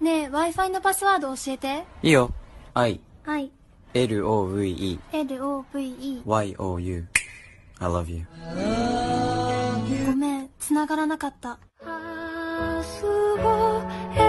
ねえ、Wi-Fi のパスワード教えて。 いいよ。I LOVE YOU I love you。 ごめん、繋がらなかった。